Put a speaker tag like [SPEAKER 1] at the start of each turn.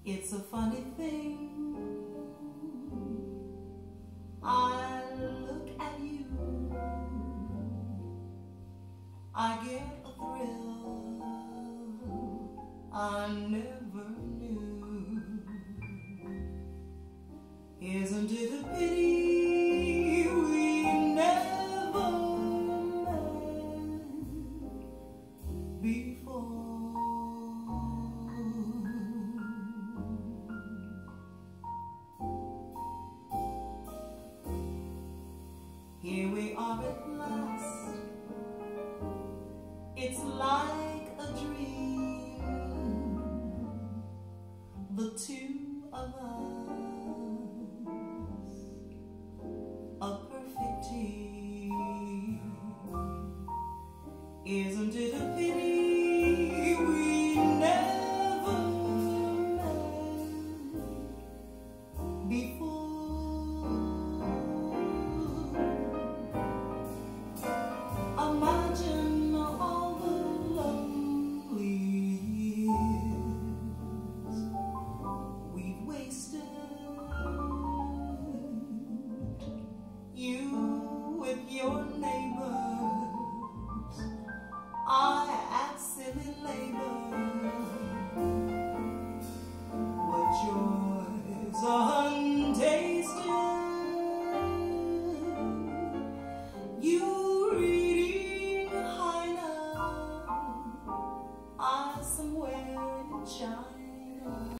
[SPEAKER 1] It's a funny thing, I look at you, I get a thrill I never knew. Isn't it a pity we never met before? Here we are at last, it's like a dream, the two of us, a perfect team. Isn't it a pity we never met before? Imagine all the lonely years we've wasted. You with your neighbors, I at silly labor. What joys untasted, you reading Heine, I somewhere in China.